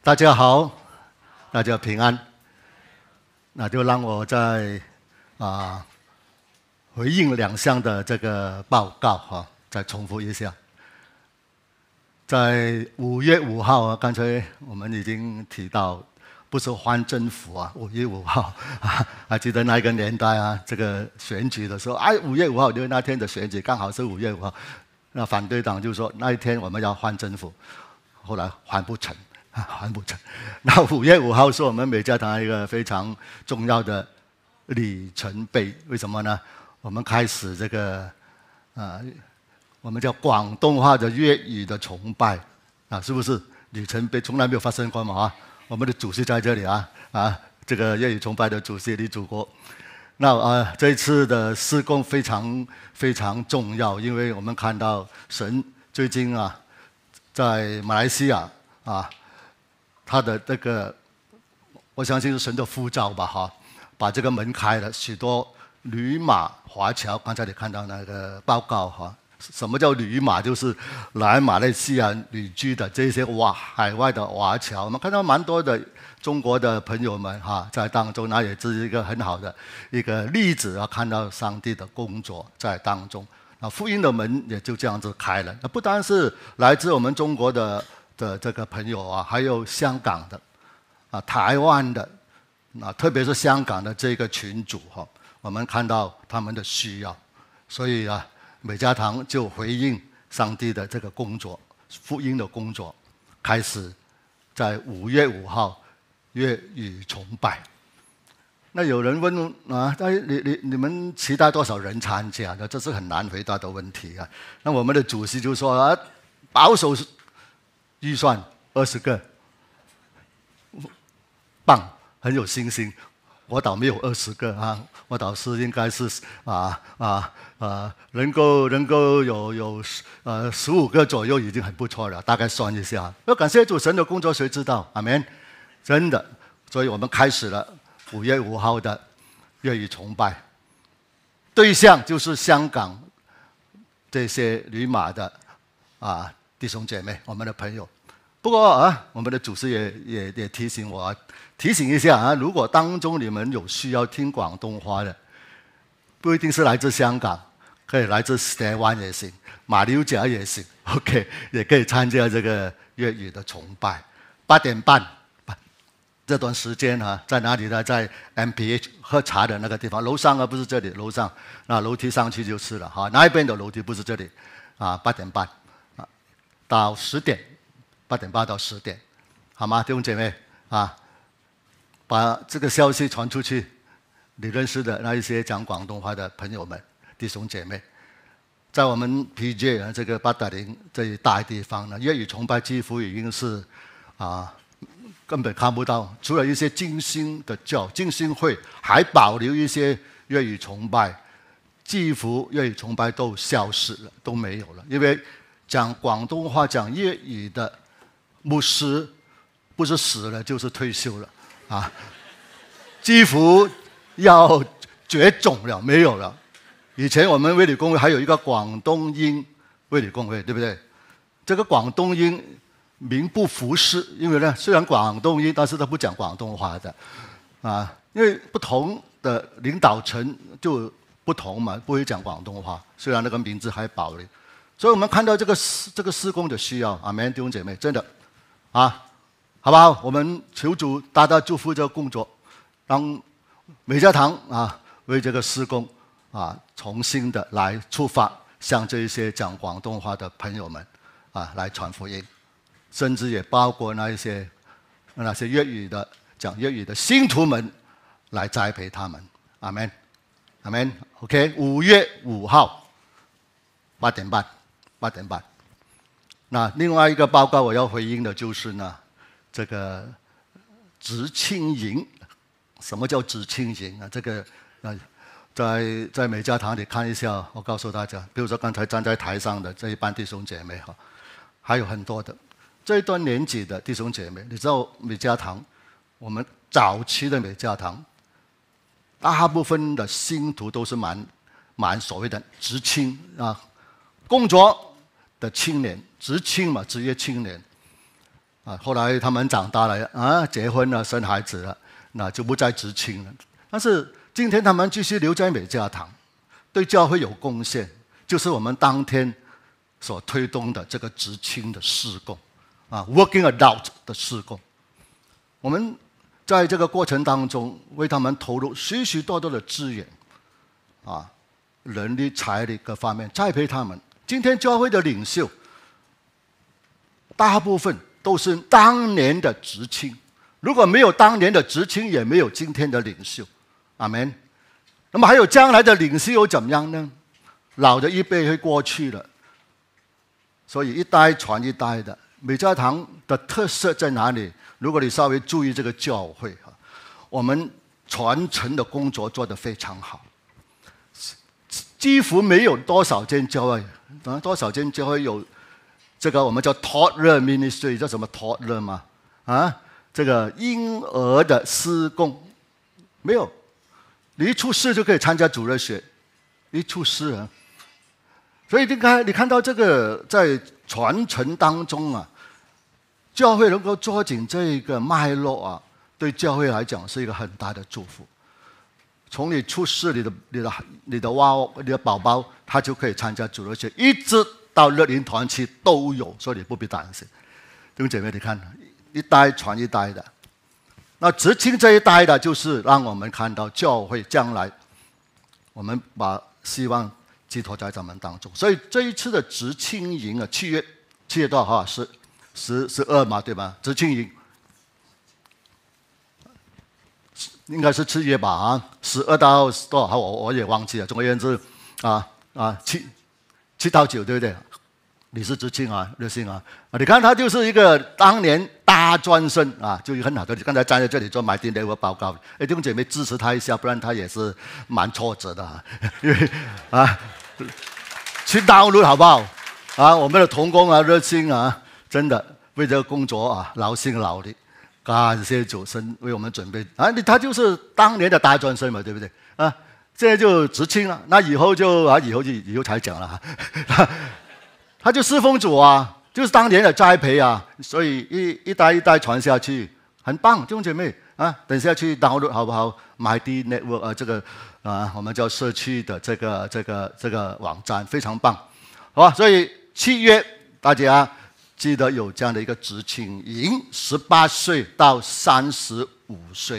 大家好，大家平安。那就让我再回应两项的这个报告再重复一下。在5月5号刚才我们已经提到，不是换政府5月5号还记得那个年代这个选举的时候，5月5号因为那天的选举刚好是5月5号，那反对党就说那一天我们要换政府，后来换不成。那5月5号是我们美加堂一个非常重要的里程碑。为什么呢？我们开始这个我们叫广东话的粤语的崇拜是不是里程碑？从来没有发生过嘛我们的主席在这里这个粤语崇拜的主席李祖国。那这一次的事工非常非常重要，因为我们看到神最近在马来西亚他的这个，我相信是神的呼召吧把这个门开了，许多旅马华侨，刚才你看到那个报告什么叫旅马？就是来马来西亚旅居的这些海外的华侨，我们看到蛮多的中国的朋友们在当中，那也是一个很好的一个例子看到上帝的工作在当中，福音的门也就这样子开了。不单是来自我们中国的这个朋友还有香港的台湾的特别是香港的这个群组我们看到他们的需要，所以美加堂就回应上帝的这个工作，福音的工作，开始在5月5号粤语崇拜。那有人问你们期待多少人参加？这是很难回答的问题那我们的主席就说保守预算20个，棒，很有信心。我倒没有20个我倒是应该是能够有15个左右已经很不错了，大概算一下。要感谢主，神的工作谁知道？阿们，真的。所以我们开始了5月5号的粤语崇拜，对象就是香港这些旅马的弟兄姐妹，我们的朋友。不过我们的主持也提醒我，提醒一下如果当中你们有需要听广东话的，不一定是来自香港，可以来自台湾也行，马六甲也行 ，OK， 也可以参加这个粤语的崇拜。8点半这段时间在哪里呢？在 MPH 喝茶的那个地方，楼上不是这里，楼上楼梯上去就是了那一边的楼梯不是这里8点半到10点。8点半到10点，好吗，弟兄姐妹把这个消息传出去，你认识的那一些讲广东话的朋友们、弟兄姐妹，在我们 PJ 这个8.0这一大地方呢，粤语崇拜几乎已经是根本看不到，除了一些浸信会还保留一些粤语崇拜，几乎粤语崇拜都消失了，都没有了，因为讲广东话、讲粤语的牧师不是死了就是退休了几乎要绝种了，没有了。以前我们卫理公会还有一个广东音卫理公会，对不对？这个广东音名不符实，因为呢，虽然广东音，但是他不讲广东话的因为不同的领导层就不同嘛，不会讲广东话，虽然那个名字还保留。所以我们看到这个事工的需要，阿们，弟兄姐妹，真的好不好？我们求主大大祝福这个工作，让美加堂为这个事工重新的来出发，向这一些讲广东话的朋友们来传福音，甚至也包括那些粤语的讲粤语的信徒们来栽培他们，阿们，阿们。OK， 5月5号8点半。那另外一个报告我要回应的就是呢，这个知青营。什么叫知青营这个在美加堂里看一下，我告诉大家，比如说刚才站在台上的这一班弟兄姐妹还有很多的这一段年纪的弟兄姐妹。你知道美加堂，我们早期的美加堂，大部分的信徒都是蛮所谓的知青工作的青年，知青嘛，职业青年。 后来他们长大了结婚了，生孩子了，那就不再执青了。但是今天他们继续留在美加堂，对教会有贡献，就是我们当天所推动的这个执青的事工，working adult 的事工。我们在这个过程当中为他们投入许许多多的资源人力、财力各方面栽培他们。今天教会的领袖大部分都是当年的执青，如果没有当年的执青，也没有今天的领袖。阿们。那么还有将来的领袖又怎么样呢？老的一辈会过去了，所以一代传一代的。美加堂的特色在哪里？如果你稍微注意这个教会我们传承的工作做得非常好，几乎没有多少间教会多少间教会有这个我们叫 toddler ministry， 叫什么 toddler 吗？这个婴儿的事工没有。你一出世就可以参加主日学，一出世所以你看到这个在传承当中教会能够抓紧这个脉络对教会来讲是一个很大的祝福。从你出世，你的宝宝，他就可以参加主日学，一直到日龄团契都有，所以你不必担心。弟兄姐妹，你看，一代传一代的。那执青这一代的，就是让我们看到教会将来，我们把希望寄托在他们当中。所以这一次的执青营7月多少号？12嘛，对吧？执青营应该是7月吧，12到多少号我也忘记了。总而言之7到9，对不对？你是知青热心你看他就是一个当年大专生就很好的。刚才站在这里做买定的报告，弟兄姐妹支持他一下，不然他也是蛮挫折的因为去download好不好我们的同工热心真的为这个工作劳心劳力，感谢主神为我们准备他就是当年的大专生嘛，对不对现在就执青了，那以后以后才讲了他就侍奉主就是当年的栽培所以一代一代传下去，很棒，弟兄姐妹等下去download好不好？MyD Network 这个我们叫社区的这个网站非常棒，好吧？所以7月大家记得有这样的一个执青营，18岁到35岁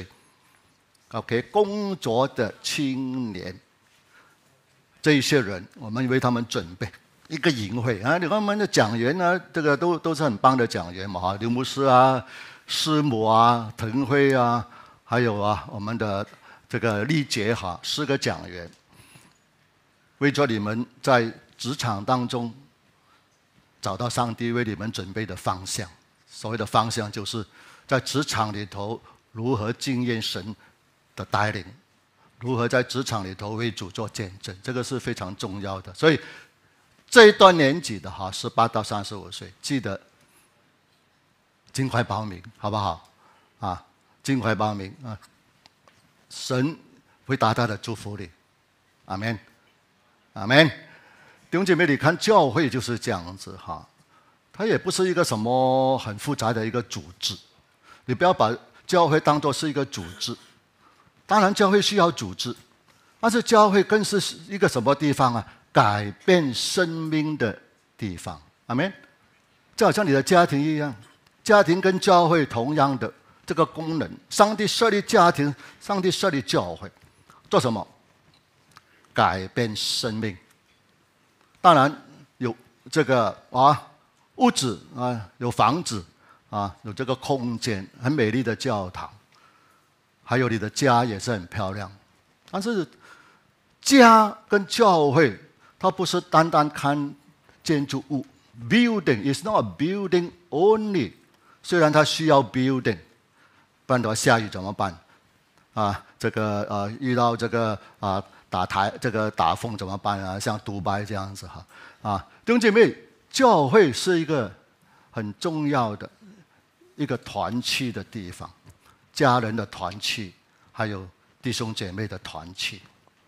，OK， 工作的青年，这一些人我们为他们准备一个营会你看我们的讲员这个都是很棒的讲员嘛刘牧师师母滕辉还有我们的这个丽姐4个讲员，为着你们在职场当中找到上帝为你们准备的方向。所谓的方向，就是在职场里头如何经验神的带领，如何在职场里头为主做见证，这个是非常重要的。所以这一段年纪的18到35岁，记得尽快报名，好不好尽快报名神会大大的祝福你，阿们，阿们。弟兄姐妹，你看教会就是这样子它也不是一个什么很复杂的一个组织，你不要把教会当作是一个组织。当然教会需要组织，但是教会更是一个什么地方改变生命的地方，阿们。就好像你的家庭一样，家庭跟教会同样的这个功能。上帝设立家庭，上帝设立教会，做什么？改变生命。当然有这个屋子有房子有这个空间，很美丽的教堂，还有你的家也是很漂亮。但是家跟教会，它不是单单看建筑物 ，building is not a building only。虽然它需要 building， 不然的话下雨怎么办？这个遇到这个打风怎么办像杜拜这样子弟兄姐妹，教会是一个很重要的一个团契的地方，家人的团契，还有弟兄姐妹的团契，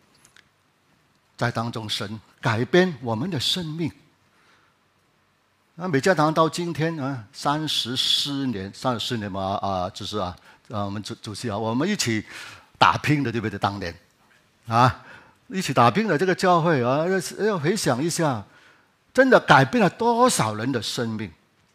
在当中神改变我们的生命。 美加堂到今天34年嘛就是我们主席我们一起打拼的，对不对？当年一起打拼的这个教会要回想一下，真的改变了多少人的生命，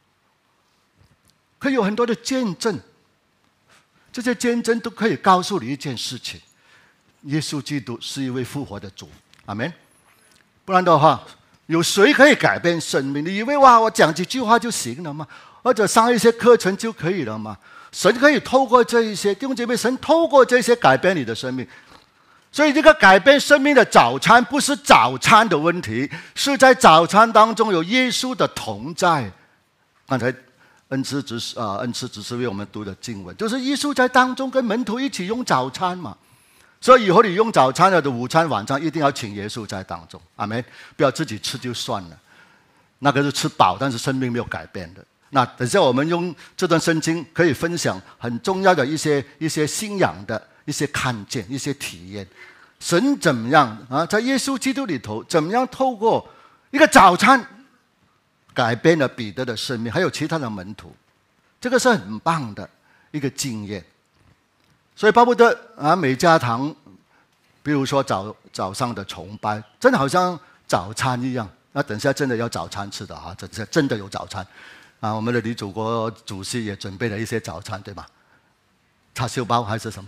可以有很多的见证，这些见证都可以告诉你一件事情：耶稣基督是一位复活的主，阿们。不然的话，有谁可以改变生命？你以为我讲几句话就行了吗？或者上一些课程就可以了吗？神可以透过这一些弟兄姐妹，神透过这些改变你的生命。所以这个改变生命的早餐不是早餐的问题，是在早餐当中有耶稣的同在。刚才恩赐执事为我们读的经文，就是耶稣在当中跟门徒一起用早餐嘛。所以以后你用早餐的午餐晚餐一定要请耶稣在当中，阿们，不要自己吃就算了，那个是吃饱但是生命没有改变的。那等下我们用这段圣经可以分享很重要的一些信仰的一些看见、一些体验。神怎么样在耶稣基督里头怎么样透过一个早餐改变了彼得的生命，还有其他的门徒，这个是很棒的一个经验。所以巴不得美加堂，比如说早上的崇拜，真的好像早餐一样。那等下真的要早餐吃的等下真的有早餐我们的李祖国主席也准备了一些早餐，对吧？叉烧包还是什么？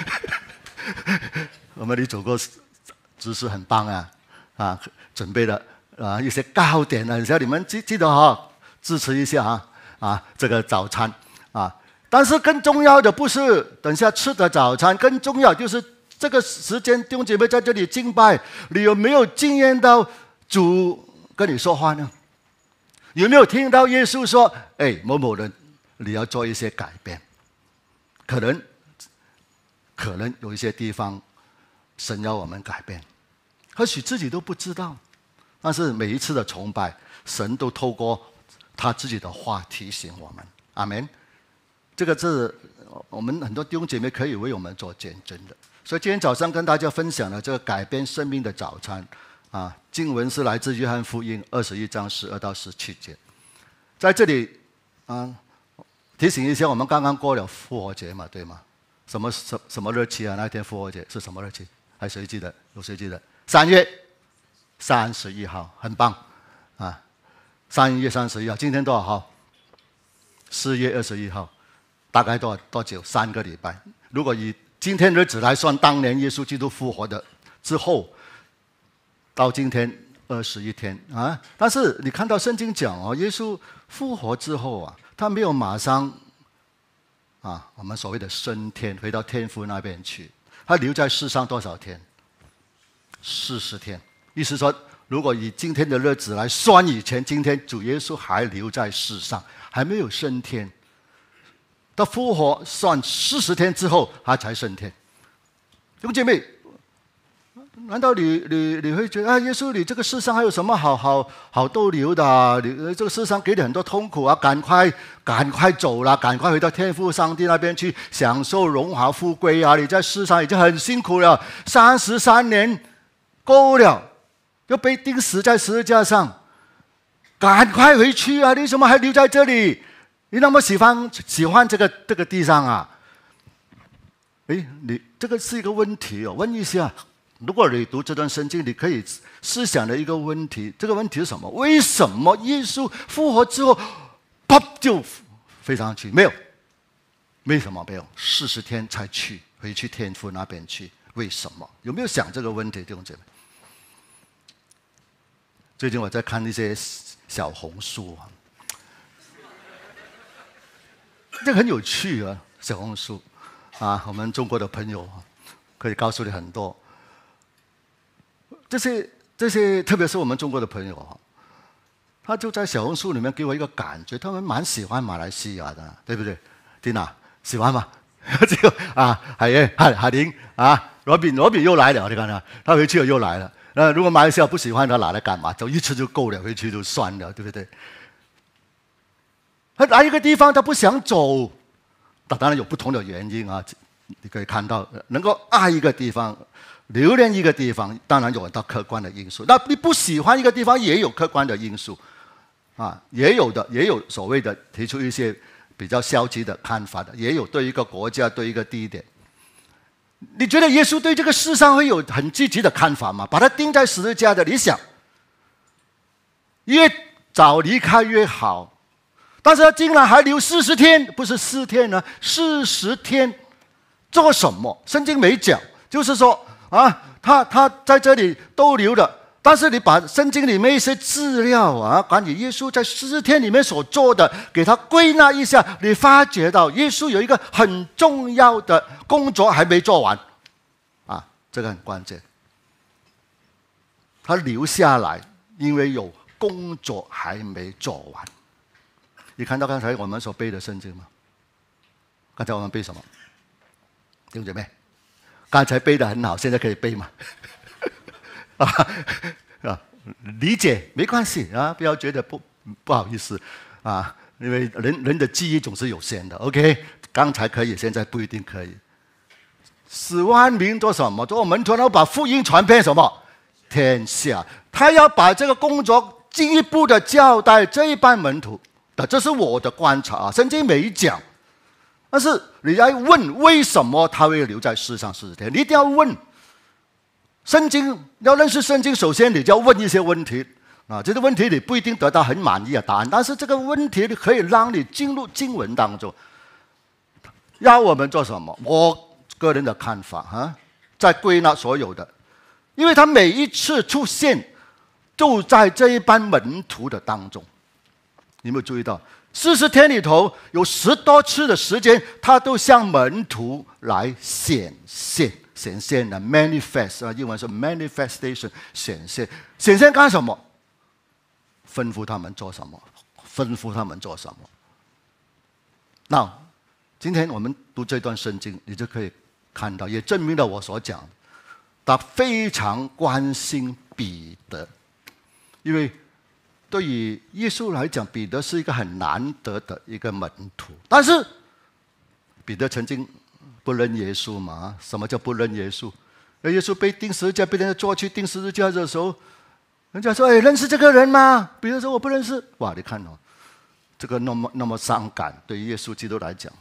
我们李祖国知识很棒准备了一些糕点等下你们记得支持一下这个早餐但是更重要的不是等下吃的早餐，更重要就是这个时间弟兄姐妹在这里敬拜，你有没有经验到主跟你说话呢？有没有听到耶稣说某某人你要做一些改变？可能有一些地方神要我们改变，或许自己都不知道，但是每一次的崇拜神都透过他自己的话提醒我们，阿们。这个是我们很多弟兄姐妹可以为我们做见证的。所以今天早上跟大家分享了这个改变生命的早餐经文是来自约翰福音21章12到17节。在这里提醒一下，我们刚刚过了复活节嘛，对吗？什么日期那天复活节是什么日期？还谁记得？有谁记得？3月31号，很棒3月31号。今天多少号？4月21号。大概多久？3个礼拜。如果以今天日子来算，当年耶稣基督复活的之后，到今天21天但是你看到圣经讲耶稣复活之后他没有马上我们所谓的升天，回到天父那边去，他留在世上多少天？40天。意思说，如果以今天的日子来算，以前今天主耶稣还留在世上，还没有升天。到复活算40天之后，他才升天。弟兄姐妹，难道你会觉得耶稣你这个世上还有什么好逗留的你这个世上给你很多痛苦赶快走了，赶快回到天父上帝那边去享受荣华富贵你在世上已经很辛苦了，33年够了，又被钉死在十字架上，赶快回去你为什么还留在这里？你那么喜欢这个地上你这个是一个问题问一下。如果你读这段圣经，你可以思想的一个问题，这个问题是什么？为什么耶稣复活之后，啪就飞上去？没有，为什么没有？40天才回去天父那边去？为什么？有没有想这个问题，弟兄姐妹？最近我在看一些小红书这个很有趣小红书我们中国的朋友可以告诉你很多。这些，特别是我们中国的朋友他就在小红书里面给我一个感觉，他们蛮喜欢马来西亚的，对不对？蒂娜喜欢吗？这个海玲罗比又来了，你看他回去了又来了。如果马来西亚不喜欢他拿来干嘛？走一次就够了，回去就算了，对不对？他来一个地方他不想走，当然有不同的原因你可以看到能够爱一个地方，留恋一个地方，当然有很多客观的因素。那你不喜欢一个地方也有客观的因素。 也有所谓的提出一些比较消极的看法的，也有对一个国家、对一个地点。你觉得耶稣对这个世上会有很积极的看法吗？把他钉在十字架的，你想，越早离开越好。但是他竟然还留40天，不是4天呢，40天做什么？圣经没讲，就是说他在这里逗留了。但是你把圣经里面一些资料关于耶稣在40天里面所做的，给他归纳一下，你发觉到耶稣有一个很重要的工作还没做完这个很关键。他留下来，因为有工作还没做完。你看到刚才我们所背的圣经吗？刚才我们背什么？弟兄姐妹，刚才背得很好，现在可以背吗？理解没关系不要觉得不好意思因为人的记忆总是有限的。OK， 刚才可以，现在不一定可以。10万名做什么？做门徒，然后把福音传遍什么天下。他要把这个工作进一步的交代这一班门徒的，这是我的观察圣经没讲。但是你要问为什么他会留在世上40天，你一定要问。圣经要认识圣经，首先你就要问一些问题这个问题你不一定得到很满意的答案，但是这个问题可以让你进入经文当中。要我们做什么？我个人的看法在归纳所有的，因为他每一次出现就在这一班门徒的当中。你有没有注意到40天里头有10多次的时间，他都向门徒来显现的 manifest 英文是 manifestation， 显现干什么？吩咐他们做什么？那今天我们读这段圣经，你就可以看到，也证明了我所讲的，他非常关心彼得，因为对于耶稣来讲，彼得是一个很难得的一个门徒。但是彼得曾经不认耶稣嘛？什么叫不认耶稣？耶稣被钉十字架，被人家捉去钉十字架的时候，人家说：“认识这个人吗？”彼得说：“我不认识。”哇，你看这个那么伤感，对于耶稣基督来讲。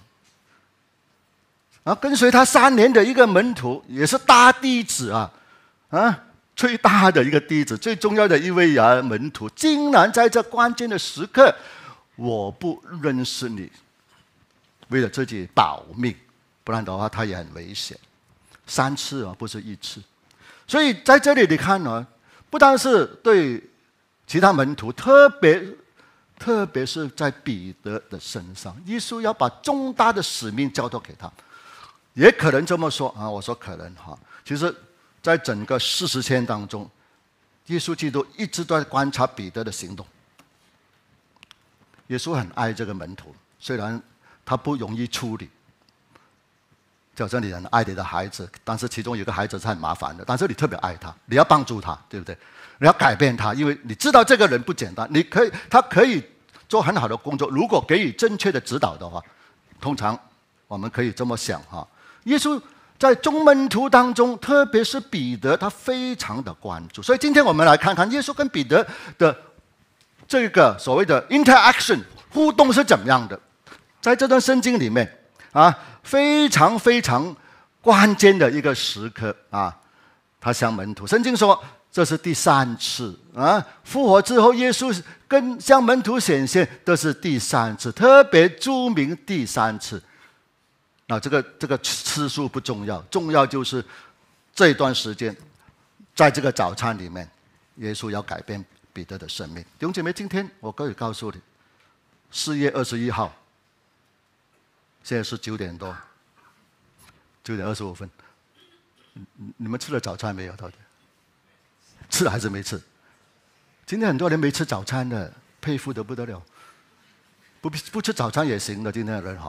跟随他3年的一个门徒，也是大弟子最大的一个弟子，最重要的一位门徒，竟然在这关键的时刻，我不认识你，为了自己保命。不然的话，他也很危险。3次不是1次。所以在这里你看不单是对其他门徒，特别是在彼得的身上，耶稣要把重大的使命交托给他。也可能这么说我说可能其实在整个40天当中，耶稣基督一直都在观察彼得的行动。耶稣很爱这个门徒，虽然他不容易处理，就好像你很爱你的孩子，但是其中有一个孩子是很麻烦的，但是你特别爱他，你要帮助他，对不对？你要改变他，因为你知道这个人不简单，他可以做很好的工作，如果给予正确的指导的话，通常我们可以这么想耶稣在众门徒当中，特别是彼得，他非常的关注。所以今天我们来看看耶稣跟彼得的这个所谓的 interaction 互动是怎么样的。在这段圣经里面非常非常关键的一个时刻他向门徒，圣经说这是第3次复活之后，耶稣跟向门徒显现，这是第3次，特别注明第3次。这个次数不重要，重要就是这段时间，在这个早餐里面，耶稣要改变彼得的生命。弟兄姐妹，今天我可以告诉你，4月21号，现在是9点多，9点25分。你们吃了早餐没有？到底吃了还是没吃？今天很多人没吃早餐的，佩服得不得了。不吃早餐也行的，今天的人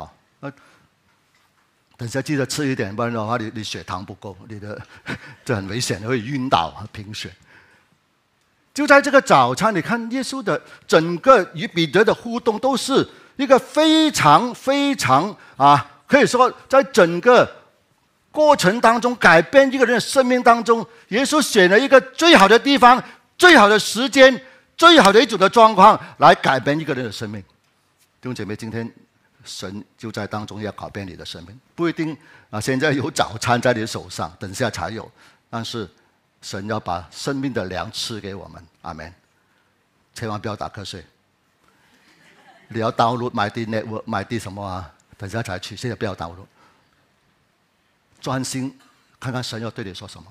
等下记得吃一点，不然的话你血糖不够，这很危险，会晕倒贫血。就在这个早餐，你看耶稣的整个与彼得的互动，都是一个非常非常可以说在整个过程当中改变一个人的生命当中，耶稣选了一个最好的地方、最好的时间、 最好的一种的状况来改变一个人的生命。弟兄姐妹，今天神就在当中要改变你的生命，不一定啊，现在有早餐在你手上，等下才有，但是神要把生命的粮赐给我们，阿们。千万不要打瞌睡，你要 download 买啲 network 买啲什么啊？等下才去，现在不要 download， 专心看看神要对你说什么。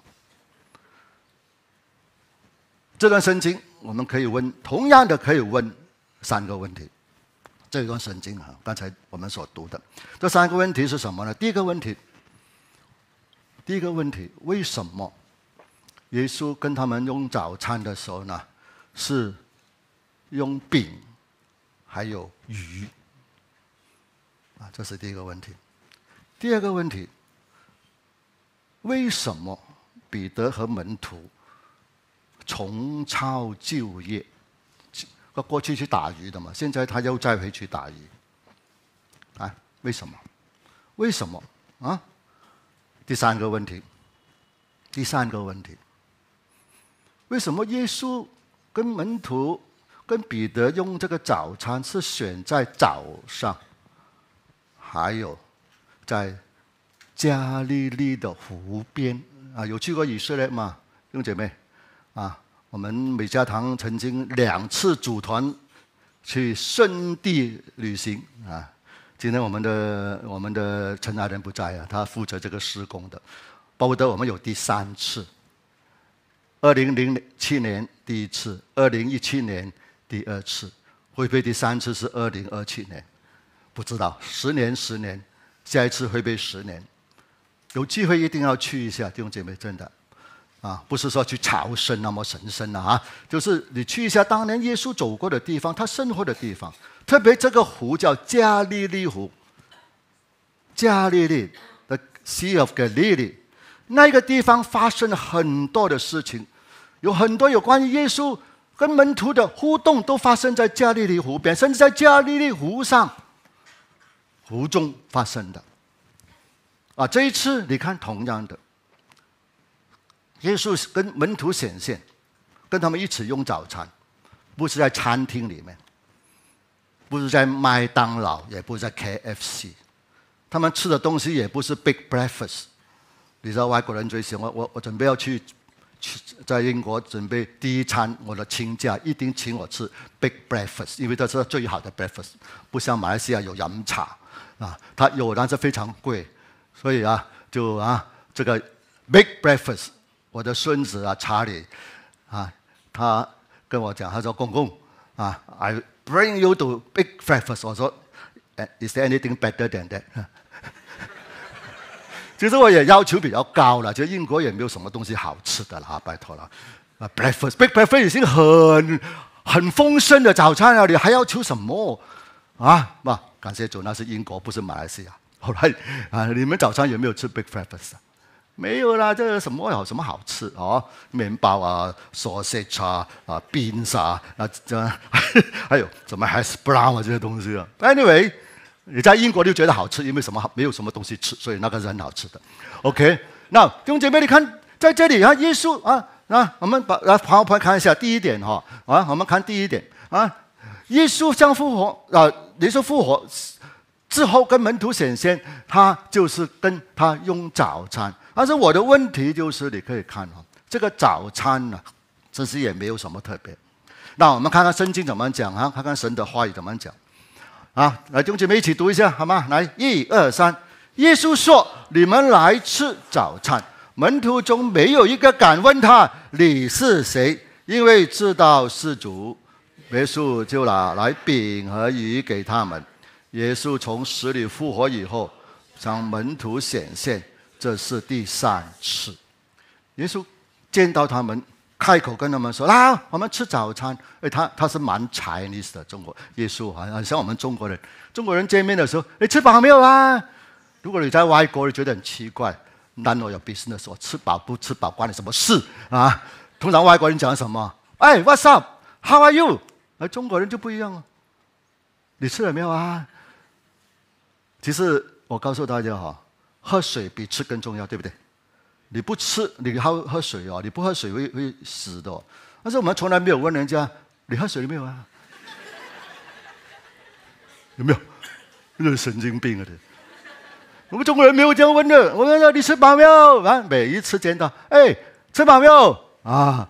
这段圣经我们可以问，同样的可以问3个问题。这段圣经啊，刚才我们所读的这3个问题是什么呢？第一个问题，为什么耶稣跟他们用早餐的时候呢，是用饼还有鱼啊？这是第一个问题。第二个问题，为什么彼得和门徒重操旧业？他过去去打鱼的嘛，现在他又再回去打鱼，啊？为什么？为什么啊？第三个问题，为什么耶稣跟门徒、跟彼得用这个早餐是选在早上，还有在加利利的湖边啊？有去过以色列吗，弟兄姐妹啊？我们美家堂曾经2次组团去圣地旅行啊。今天我们的陈爱人不在啊，他负责这个施工的。巴不得我们有第3次，2007年第1次，2017年第2次，会不会第3次是2027年？不知道，10年，下一次会不会10年？有机会一定要去一下，弟兄姐妹，真的。啊，不是说去朝圣那么神圣啊，就是你去一下当年耶稣走过的地方，他生活的地方，特别这个湖叫加利利湖，加利利 the Sea of Galilee， 那个地方发生了很多的事情，有很多有关于耶稣跟门徒的互动都发生在加利利湖边，甚至在加利利湖上、湖中发生的。啊，这一次你看同样的。耶稣跟门徒显现，跟他们一起用早餐，不是在餐厅里面，不是在麦当劳，也不是在 KFC， 他们吃的东西也不是 Big Breakfast。你知道外国人最喜欢我准备要去在英国准备第一餐，我的亲家一定请我吃 Big Breakfast， 因为这是最好的 breakfast， 不像马来西亚有饮茶啊，它有但是非常贵，所以啊就这个 Big Breakfast。我的孙子啊，查理啊，他跟我讲，他说：“公公啊 ，I bring you to big breakfast。”我说 ：“Is there anything better than that？” 其实我也要求比较高了，就英国也没有什么东西好吃的了，拜托了。Breakfast，big breakfast 已经很丰盛的早餐了，你还要求什么啊？不，感谢主，那是英国，不是马来西亚。后来啊，你们早餐有没有吃 big breakfast？没有啦，这什么有什么好吃哦？面包啊、sausage 啊、beans 啊，还有什么 hash brown 啊这些东西啊。Anyway， 你在英国就觉得好吃，因为没有什么东西吃，所以那个是很好吃的。OK， 那弟兄姐妹，你看在这里啊，耶稣我们跑看一下第一点我们看第一点耶稣将复活耶稣复活之后跟门徒显现，他就是跟他用早餐。但是我的问题就是，你可以看这个早餐呢，其实也没有什么特别。那我们看看圣经怎么讲看看神的话语怎么讲来，弟兄姐妹一起读一下好吗？来，1、2、3。耶稣说：“你们来吃早餐。”门徒中没有一个敢问他你是谁，因为知道是主。耶稣就拿来饼和鱼给他们。耶稣从死里复活以后，向门徒显现。这是第3次，耶稣见到他们，开口跟他们说：“我们吃早餐。”他是蛮 Chinese 的中国耶稣，很像我们中国人。中国人见面的时候，你吃饱没有啊？如果你在外国，你觉得很奇怪 ，None of your business， 说吃饱不吃饱关你什么事啊？通常外国人讲什么？What's up? How are you？ 而中国人就不一样你吃了没有啊？其实我告诉大家喝水比吃更重要，对不对？你不吃，你喝水你不喝水会死的。但是我们从来没有问人家你喝水了没有啊？有没有？那是神经病啊！这我们中国人没有这样问的。我们说你吃饱没有？啊，每一次见到，哎，吃饱没有？啊，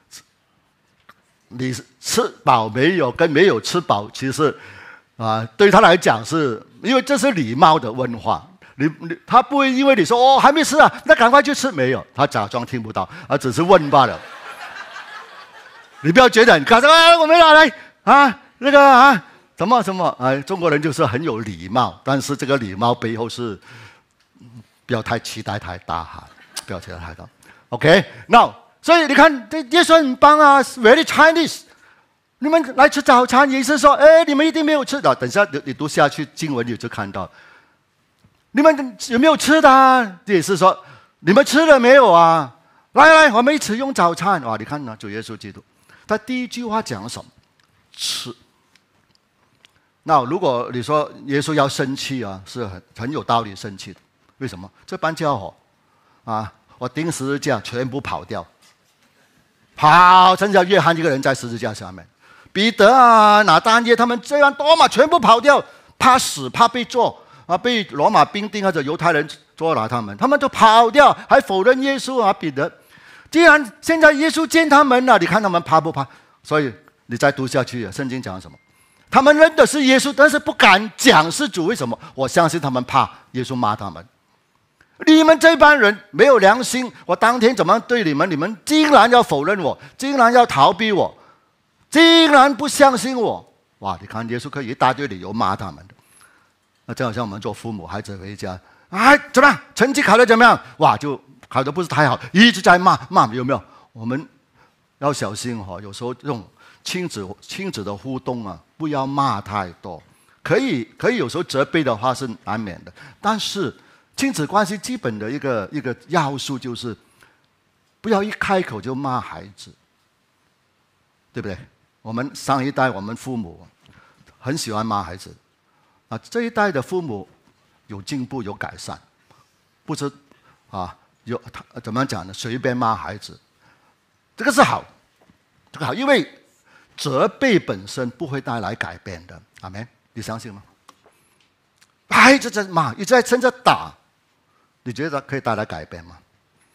你吃饱没有跟没有吃饱，其实啊，对他来讲是因为这是礼貌的问话。他不会因为你说哦还没吃啊，那赶快去吃。没有，他假装听不到，只是问罢了。你不要觉得你看啊，我没拿来啊，那个啊，什么什么啊，中国人就是很有礼貌，但是这个礼貌背后是不要太期待太大哈，不要期待太大。OK，now， 所以你看这耶稣很棒啊 ，very Chinese。你们来吃早餐，也是说，哎，你们一定没有吃的。等一下你读下去经文你就看到。你们有没有吃的啊？也是说，你们吃了没有啊？来，我们一起用早餐。哇，你看呢，主耶稣基督，他第一句话讲什么？吃。那如果你说耶稣要生气啊，是很有道理生气的。为什么？这班家伙啊，我钉十字架全部跑掉，剩下约翰一个人在十字架下面。彼得啊，拿但业他们这样多嘛，全部跑掉，怕死，怕被做。被罗马兵丁或者犹太人捉拿他们都跑掉，还否认耶稣啊！彼得，既然现在耶稣见他们了，你看他们怕不怕？所以你再读下去，圣经讲什么？他们认的是耶稣，但是不敢讲是主。为什么？我相信他们怕耶稣骂他们。你们这帮人没有良心！我当天怎么对你们？你们竟然要否认我，竟然要逃避我，竟然不相信我！哇！你看耶稣可以一大堆理由骂他们的。那就好像我们做父母，孩子回家，哎，怎么样？成绩考得怎么样？哇，就考得不是太好，一直在骂，有没有？我们要小心哈，有时候这种亲子的互动啊，不要骂太多。可以有时候责备的话是难免的，但是亲子关系基本的一个要素就是，不要一开口就骂孩子，对不对？我们上一代我们父母很喜欢骂孩子。这一代的父母有进步有改善，不是怎么讲呢？随便骂孩子，这个是好，这个好，因为责备本身不会带来改变的，阿们，你相信吗？孩子在骂，一直在趁着打，你觉得可以带来改变吗？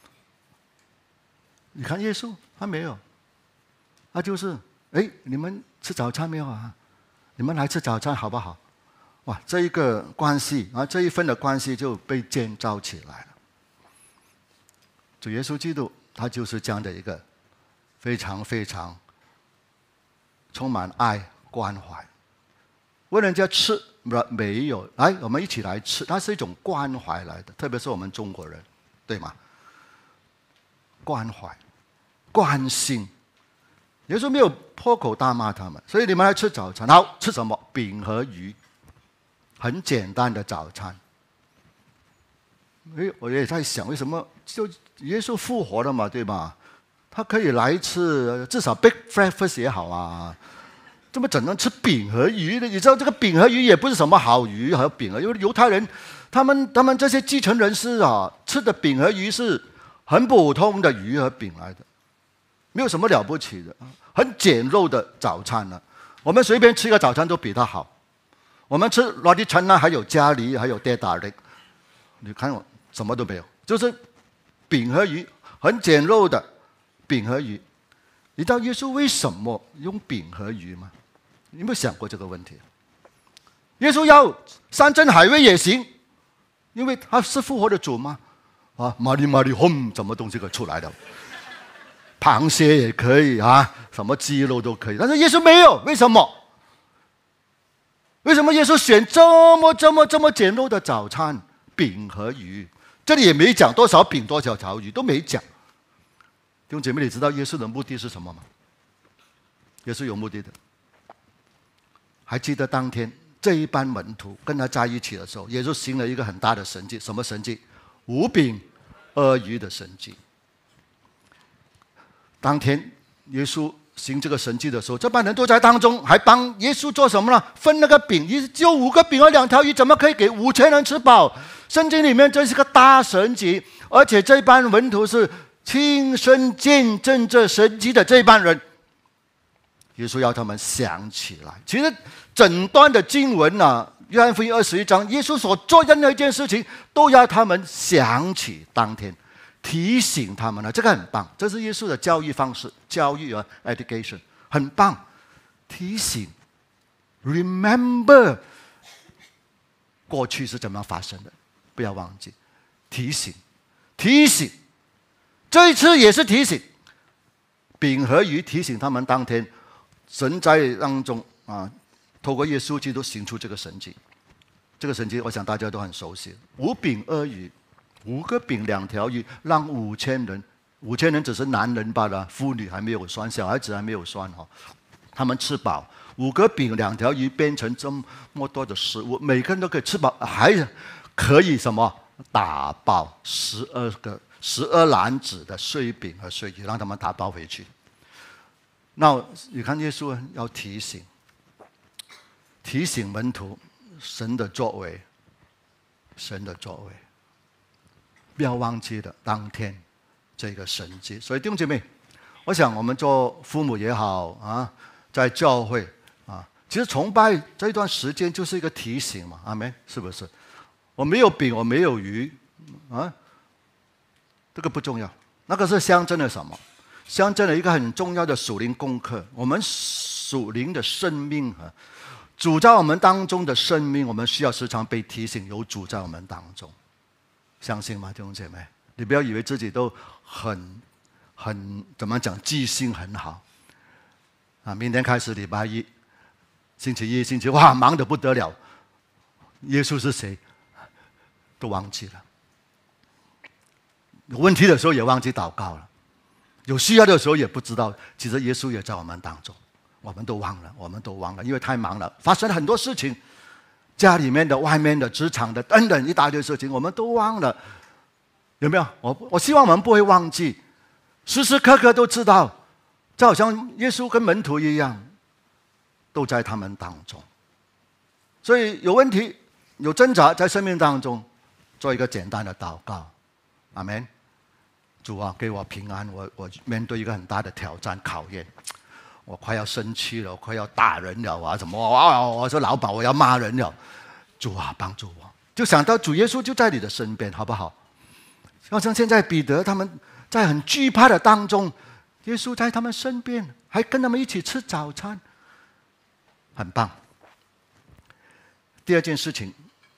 你看耶稣他没有，他就是你们吃早餐没有啊？你们来吃早餐好不好？哇，这一个关系这一份的关系就被建造起来了。主耶稣基督他就是这样的一个非常非常充满爱关怀，问人家吃没有，来我们一起来吃，它是一种关怀来的，特别是我们中国人，对吗？关怀、关心，耶稣没有破口大骂他们，所以你们来吃早餐，好，吃什么？饼和鱼。很简单的早餐。我也在想，为什么就耶稣复活了嘛，对吧？他可以来一次，至少 big breakfast 也好啊。怎么只能吃饼和鱼呢？你知道这个饼和鱼也不是什么好鱼和饼啊，因为犹太人他们这些继承人士啊，吃的饼和鱼是很普通的鱼和饼来的，没有什么了不起的，很简陋的早餐呢。我们随便吃一个早餐都比他好。我们吃罗迪城呢，还有咖喱，还有爹打的，你看我什么都没有，就是饼和鱼，很简陋的饼和鱼。你知道耶稣为什么用饼和鱼吗？你有没有想过这个问题？耶稣要山珍海味也行，因为他是复活的主吗？玛丽轰，什么东西可出来的？螃蟹也可以什么鸡肉都可以，但是耶稣没有，为什么？为什么耶稣选这么简陋的早餐，饼和鱼？这里也没讲多少饼多少条鱼，都没讲。弟兄姐妹，你知道耶稣的目的是什么吗？耶稣有目的的。还记得当天这一班门徒跟他在一起的时候，耶稣行了一个很大的神迹，什么神迹？5饼2鱼的神迹。当天耶稣行这个神迹的时候，这班人都在当中，还帮耶稣做什么呢？分那个饼，只有5个饼和2条鱼，怎么可以给5000人吃饱？圣经里面这是个大神迹，而且这班门徒是亲身见证这神迹的这班人。 耶稣要他们想起来。其实整段的经文呢，约翰福音21章，耶稣所做任何一件事情，都要他们想起当天，提醒他们了。这个很棒，这是耶稣的教育方式，教育啊 ，education 很棒，提醒 ，remember 过去是怎么样发生的，不要忘记，提醒，提醒，这一次也是提醒，饼和鱼提醒他们当天。神在当中啊，透过耶稣基督行出这个神迹。这个神迹，我想大家都很熟悉。5饼2鱼，5个饼2条鱼，让5000人，5000人只是男人罢了，妇女还没有算，小孩子还没有算哈。他们吃饱，5个饼2条鱼变成这么多的食物，每个人都可以吃饱，还可以什么打包12篮子的碎饼和碎鱼，让他们打包回去。那你看耶稣要提醒门徒神的作为，不要忘记了当天这个神迹。所以弟兄姐妹，我想我们做父母也好啊，在教会啊，其实崇拜这一段时间就是一个提醒嘛，阿们，是不是？我没有饼，我没有鱼啊，这个不重要，那个是象征了什么？象征了一个很重要的属灵功课，我们属灵的生命啊，主在我们当中的生命，我们需要时常被提醒，有主在我们当中，相信吗，弟兄姐妹？你不要以为自己都很怎么讲，记性很好啊！明天开始礼拜一、星期一、星期哇，忙得不得了，耶稣是谁都忘记了，有问题的时候也忘记祷告了。有需要的时候也不知道，其实耶稣也在我们当中，我们都忘了，因为太忙了，发生了很多事情，家里面的、外面的、职场的等等一大堆事情，我们都忘了，有没有？我希望我们不会忘记，时时刻刻都知道，就好像耶稣跟门徒一样，都在他们当中。所以有问题、有挣扎在生命当中，做一个简单的祷告，阿们。主啊，给我平安！我面对一个很大的挑战考验，我快要生气了，我快要打人了啊！什么？我说老板，我要骂人了。主啊，帮助我！就想到主耶稣就在你的身边，好不好？好像现在彼得他们在很惧怕的当中，耶稣在他们身边，还跟他们一起吃早餐，很棒。第二件事情，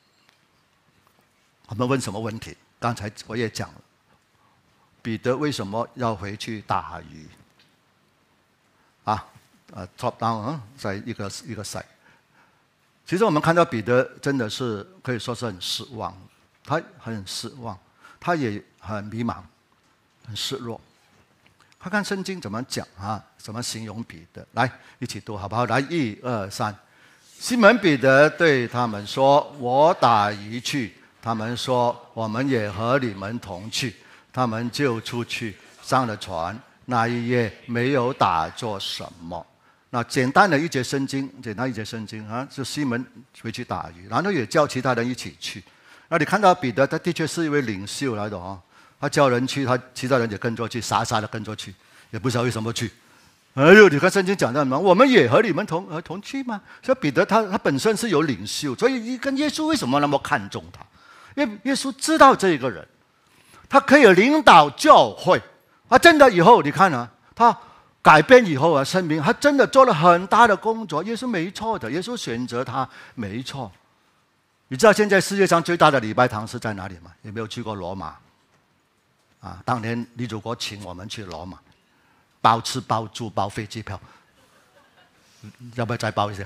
我们问什么问题？刚才我也讲了。彼得为什么要回去打鱼？啊，top down 啊，在一个 side。其实我们看到彼得真的是可以说是很失望，他很失望，他也很迷茫，很失落。看看圣经怎么讲啊？怎么形容彼得？来，一起读好不好？来，1、2、3。西门彼得对他们说：“我打鱼去。”他们说：“我们也和你们同去。”他们就出去上了船，那一夜没有打作什么。那简单一节圣经啊，就西门回去打鱼，然后也叫其他人一起去。那你看到彼得，他的确是一位领袖来的哦，他叫人去，他其他人也跟着去，傻傻的跟着去，也不知道为什么去。哎呦，你看圣经讲的什么？我们也和你们同去吗？所以彼得他本身是有领袖，所以跟耶稣为什么那么看重他？因为耶稣知道这一个人。他可以领导教会，他真的以后你看啊，他改变以后啊，生命他真的做了很大的工作，耶稣没错的，耶稣选择他没错。你知道现在世界上最大的礼拜堂是在哪里吗？有没有去过罗马？啊，当年李祖国请我们去罗马，包吃包住包飞机票，要不要再包一下？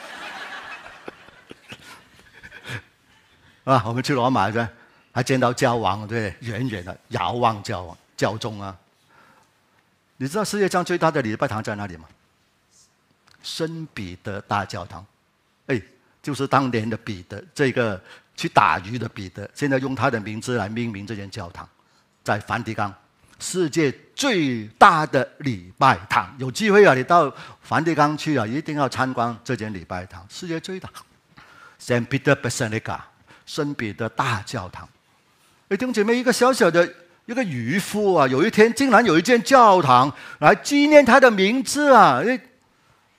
啊，我们去罗马是吧？还见到教皇，对，远远的遥望教宗啊！你知道世界上最大的礼拜堂在哪里吗？圣彼得大教堂，哎，就是当年的彼得，这个去打鱼的彼得，现在用他的名字来命名这间教堂，在梵蒂冈，世界最大的礼拜堂。有机会啊，你到梵蒂冈去啊，一定要参观这间礼拜堂，世界最大 ，Saint Peter Basilica， 圣彼得大教堂。弟兄姐妹，一个小小的一个渔夫啊，有一天竟然有一间教堂来纪念他的名字啊！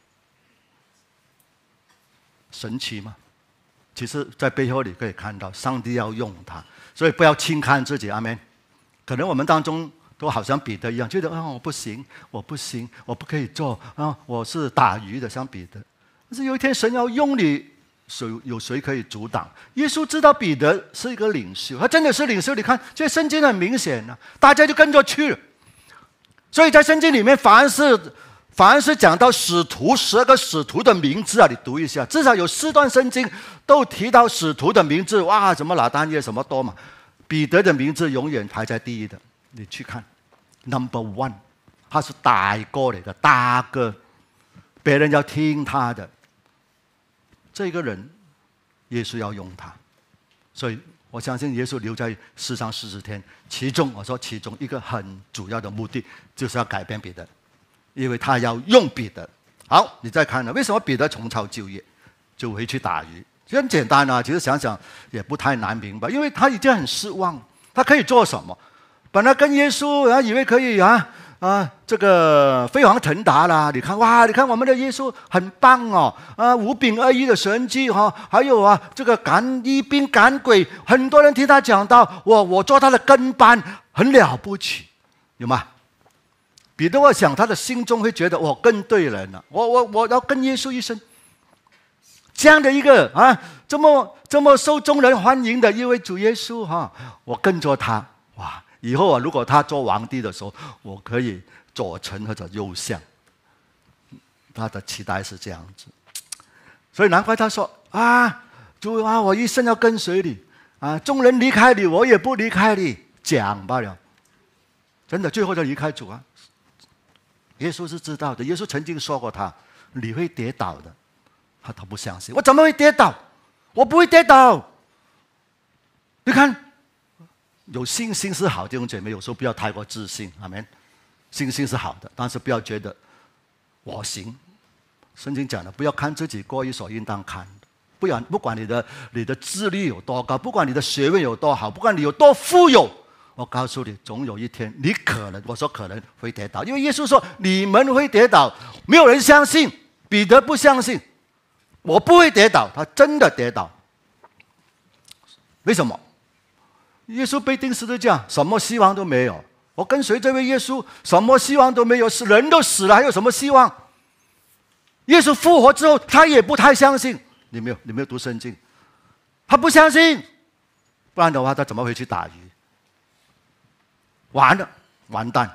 神奇吗？其实，在背后你可以看到，上帝要用他，所以不要轻看自己。阿们。可能我们当中都好像彼得一样，觉得我不行，我不行，我不可以做啊，我是打鱼的，像彼得。但是有一天神要用你，有谁可以阻挡？耶稣知道彼得是一个领袖，他真的是领袖。你看，这圣经很明显啊，大家就跟着去了。所以在圣经里面，凡是讲到使徒12个使徒的名字啊，你读一下，至少有4段圣经都提到使徒的名字。哇，什么拿但业什么多嘛，彼得的名字永远排在第一的。你去看 ，Number One， 他是大哥来的，大哥，别人要听他的。这个人，耶稣要用他，所以我相信耶稣留在世上40天，其中一个很主要的目的，就是要改变彼得。因为他要用彼得。好，你再看了，为什么彼得重操旧业，就回去打鱼？就很简单啊，其实想想也不太难明白，因为他已经很失望，他可以做什么？本来跟耶稣以为可以这个飞黄腾达啦。你看你看我们的耶稣很棒哦，5饼2鱼的神迹还有这个医病赶鬼，很多人听他讲到，我做他的跟班，很了不起，有吗？彼得，我想他的心中会觉得我跟对人了，我要跟耶稣一生。这样的一个这么受众人欢迎的一位主耶稣我跟着他，哇！以后如果他做皇帝的时候，我可以左丞或者右相。他的期待是这样子，所以难怪他说主我一生要跟随你众人离开你，我也不离开你，讲罢了。真的，最后就离开主耶稣是知道的，耶稣曾经说过你会跌倒的，他不相信。我怎么会跌倒？我不会跌倒。你看，有信心是好，弟兄姐妹，有时候不要太过自信，阿们。信心是好的，但是不要觉得我行。圣经讲的，不要看自己过于所应当看的。不管你的智力有多高，不管你的学问有多好，不管你有多富有，我告诉你，总有一天你可能会跌倒，因为耶稣说你们会跌倒，没有人相信，彼得不相信，我不会跌倒，他真的跌倒。为什么？耶稣被钉十字架，什么希望都没有。我跟随这位耶稣，什么希望都没有，人都死了，还有什么希望？耶稣复活之后，他也不太相信。你没有读圣经？他不相信，不然的话，他怎么会去打鱼？完了，完蛋，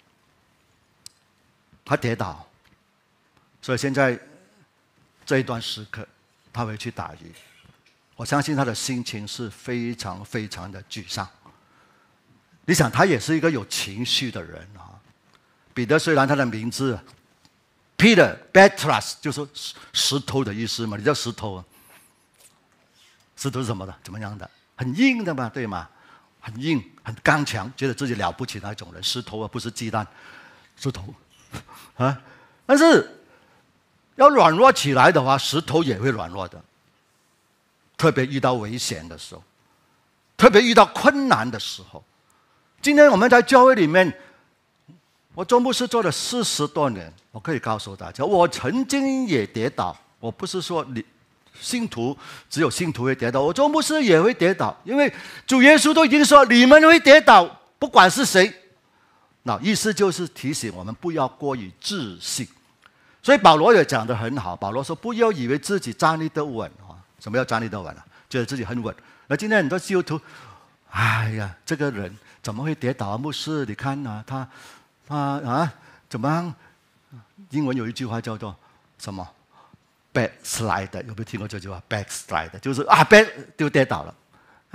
他跌倒，所以现在这一段时刻，他会去打鱼。我相信他的心情是非常非常的沮丧。你想，他也是一个有情绪的人彼得虽然他的名字 Peter Petrus 就是石头的意思嘛，你叫石头石头是什么的？怎么样的？很硬的嘛，对吗？很硬，很刚强，觉得自己了不起那种人。石头不是鸡蛋，石头但是要软弱起来的话，石头也会软弱的。特别遇到危险的时候，特别遇到困难的时候。今天我们在教会里面，我做牧师做了40多年，我可以告诉大家，我曾经也跌倒。我不是说信徒只有信徒会跌倒，我做牧师也会跌倒，因为主耶稣都已经说你们会跌倒，不管是谁。那意思就是提醒我们不要过于自信。所以保罗也讲得很好，保罗说不要以为自己站立得稳什么叫站立得稳觉得自己很稳。而今天很多基督徒，哎呀，这个人怎么会跌倒牧师，你看他怎么样？英文有一句话叫做什么 ？backslide， 有没有听过这句话 ？backslide 就是就跌倒了。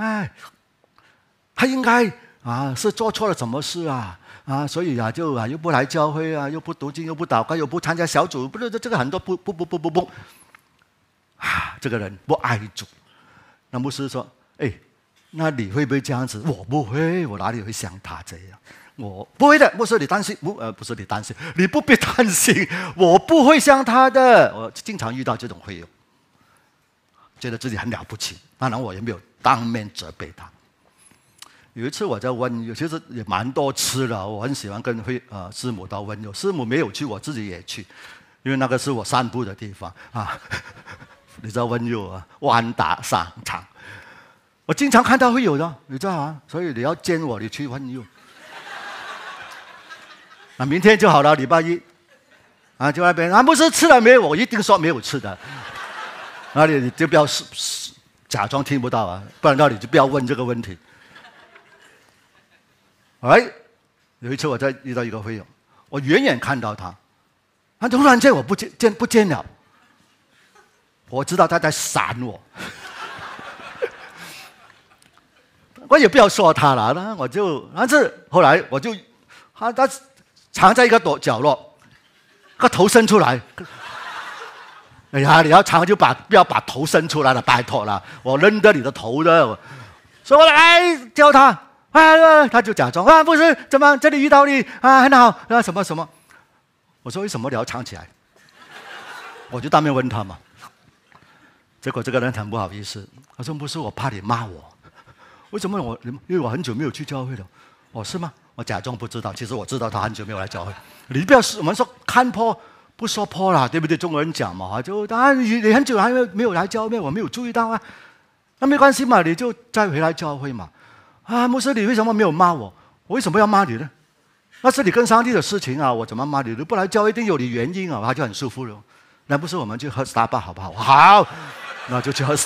他应该是做错了什么事所以就又不来教会又不读经，又不祷告，又不参加小组，不是这个很多不。这个人不爱主。那牧师说：“那你会不会这样子？”我不会，我哪里会像他这样？我不会的。牧师，你担心？不是你担心，你不必担心，我不会像他的。我经常遇到这种会友，觉得自己很了不起。当然，我也没有当面责备他。有一次我在温柔，其实也蛮多次了。我很喜欢跟师母到温柔，师母没有去，我自己也去，因为那个是我散步的地方你知道温柔啊，弯打上场。我经常看到会有的，你知道啊？所以你要见我，你去温柔。那明天就好了，礼拜一啊，就那边啊，不是吃了没有？我一定说没有吃的。那你就不要假装听不到啊，不然那你就不要问这个问题。哎，有一次我在遇到一个会友，我远远看到他突然间我不见了，我知道他在闪我。我也不要说他了，但是后来我就他藏在一个角落，个头伸出来。哎呀，你要藏就不要把头伸出来了，拜托了，我认得你的头的。所以我来叫他，他就假装不是，怎么这里遇到你啊，很好什么什么。我说为什么你要藏起来？我就当面问他嘛。结果这个人很不好意思，他说不是，我怕你骂我。为什么因为我很久没有去教会了。哦，是吗？我假装不知道，其实我知道他很久没有来教会。你不要我们说看破不说破啦，对不对？中国人讲嘛，就当然你很久还没有来教会，我没有注意到啊。那没关系嘛，你就再回来教会嘛。牧师，你为什么没有骂我？我为什么要骂你呢？那是你跟上帝的事情啊，我怎么骂你？你不来教会一定有你原因啊，他就很舒服了。那不是我们去喝 Starbucks 好不好？好，那就去喝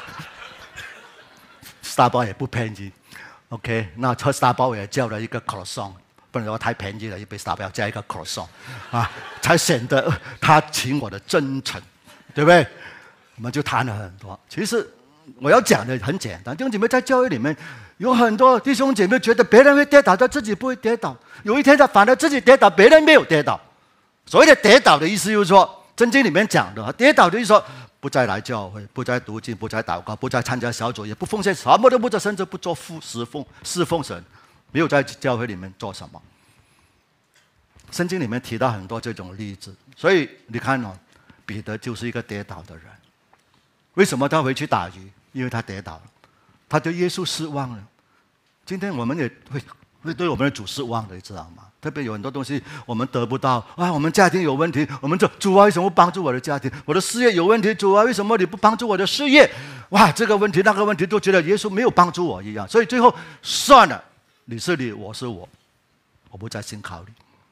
Starbucks。Starbucks 也不便宜 ，OK， 那喝 Starbucks 我也叫了一个 croissant， 不然的话太便宜了，一杯 Starbucks 要加一个 croissant， 才显得他请我的真诚，对不对？我们就谈了很多。其实我要讲的很简单，弟兄姐妹在教会里面有很多弟兄姐妹觉得别人会跌倒，但自己不会跌倒。有一天他反而自己跌倒，别人没有跌倒。所谓的跌倒的意思就是说，圣经里面讲的跌倒就是说，不再来教会，不再读经，不再祷告，不再参加小组，也不奉献，什么都不做，甚至不做侍奉神，没有在教会里面做什么。圣经里面提到很多这种例子，所以你看彼得就是一个跌倒的人。为什么他回去打鱼？因为他跌倒了，他对耶稣失望了。今天我们也会对我们的主失望的，你知道吗？特别有很多东西我们得不到我们家庭有问题，我们就主啊，为什么不帮助我的家庭？我的事业有问题，主啊，为什么你不帮助我的事业？这个问题那个问题都觉得耶稣没有帮助我一样，所以最后算了，你是你，我是我不再信靠你。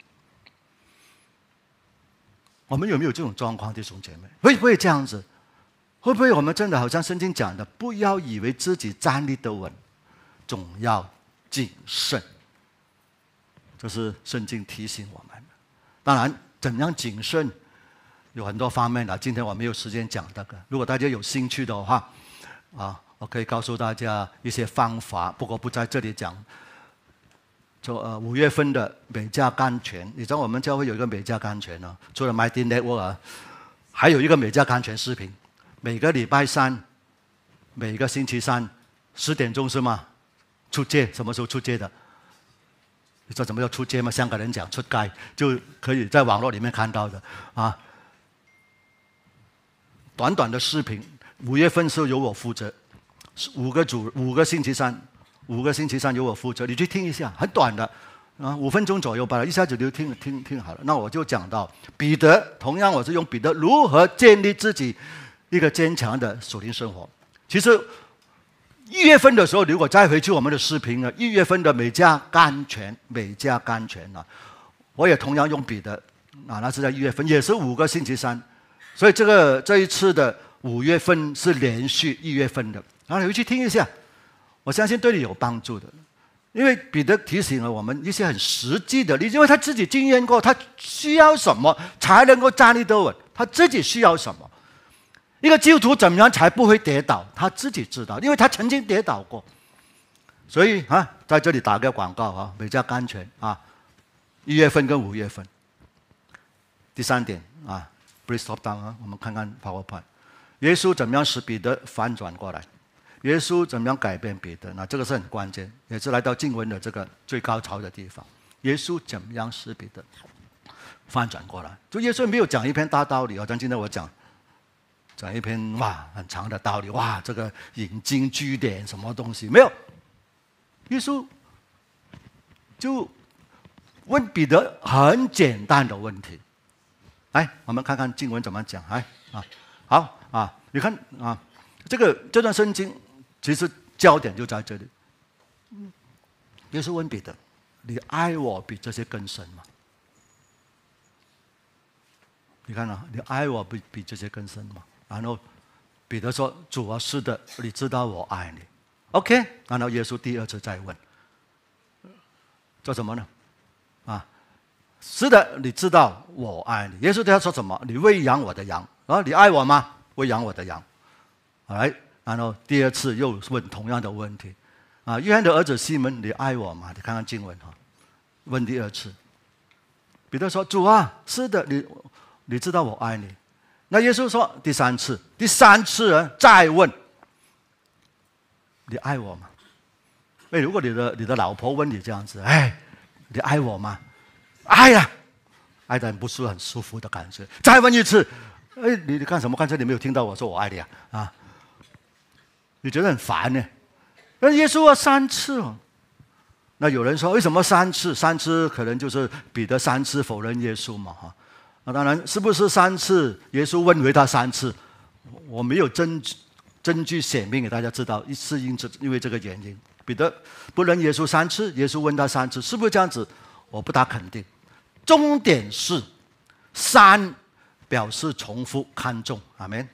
我们有没有这种状况，弟兄姐妹？会不会这样子？会不会我们真的好像圣经讲的，不要以为自己站立得稳，总要谨慎？这是圣经提醒我们的。当然，怎样谨慎有很多方面的，今天我没有时间讲这个。如果大家有兴趣的话，我可以告诉大家一些方法，不过不在这里讲。5月份的美加甘泉，你知道我们教会有一个美加甘泉呢，除了 Mighty Network 还有一个美加甘泉视频，每个礼拜三，每个星期三10点钟是吗？出街，什么时候出街的？你知道什么叫出街吗？香港人讲出街，就可以在网络里面看到的短短的视频，5月份是由我负责，5个星期三由我负责，你去听一下，很短的5分钟左右吧，一下子就听好了。那我就讲到彼得，同样我是用彼得如何建立自己一个坚强的属灵生活。其实1月份的时候，如果再回去我们的视频呢，1月份的美加甘泉我也同样用彼得那是在1月份，也是5个星期三，所以这一次的5月份是连续1月份的，然后你回去听一下，我相信对你有帮助的。因为彼得提醒了我们一些很实际的例子，因为他自己经验过，他需要什么才能够站立得稳，他自己需要什么。一个基督徒怎么样才不会跌倒？他自己知道，因为他曾经跌倒过。所以在这里打个广告美加甘泉1月份跟5月份。第3点please stop down 我们看看 PowerPoint。耶稣怎么样使彼得翻转过来？耶稣怎么样改变彼得？这个是很关键，也是来到经文的这个最高潮的地方。耶稣怎么样使彼得翻转过来？就耶稣没有讲一篇大道理，好像今天我讲一篇很长的道理，这个引经据典什么东西没有。耶稣就问彼得很简单的问题。来，我们看看经文怎么讲。好你看啊，这段圣经其实焦点就在这里。耶稣问彼得：“你爱我比这些更深吗？”你看啊，你爱我比这些更深吗？然后彼得说：“主啊，是的，你知道我爱你。” OK， 然后耶稣第二次再问，做什么呢？是的，你知道我爱你。耶稣对他说什么？你喂养我的羊。你爱我吗？喂养我的羊。然后第二次又问同样的问题。约翰的儿子西门，你爱我吗？你看看经文问第二次。彼得说：“主啊，是的，你知道我爱你。”那耶稣说第三次再问：“你爱我吗？”如果你的老婆问你这样子，你爱我吗？爱呀，爱的不是很舒服的感觉。再问一次，你干什么？刚才你没有听到我说我爱你啊？你觉得很烦呢？那耶稣3次那有人说为什么3次？3次可能就是彼得3次否认耶稣嘛那当然是不是3次？耶稣问回他3次，我没有证据显明给大家知道，是因为这个原因。彼得不认耶稣3次，耶稣问他3次，是不是这样子？我不大肯定。重点是3表示重复看重，阿们。